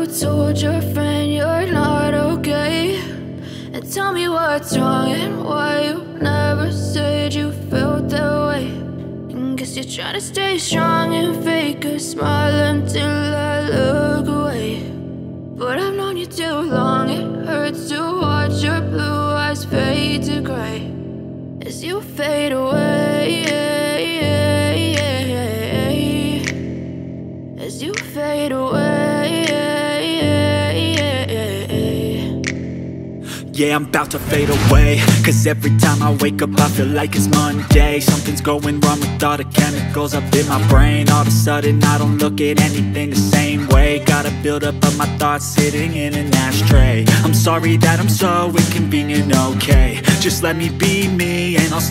told your friend you're not okay? And tell me what's wrong and why you never said you felt that way. And guess you're trying to stay strong and fake a smile until I look away. But I've known you too long, it hurts to watch your blue eyes fade to gray as you fade away, as you fade away. Yeah, I'm about to fade away, cause every time I wake up I feel like it's Monday. Something's going wrong with all the chemicals up in my brain. All of a sudden I don't look at anything the same way. Gotta build up of my thoughts sitting in an ashtray. I'm sorry that I'm so inconvenient, okay? Just let me be me and I'll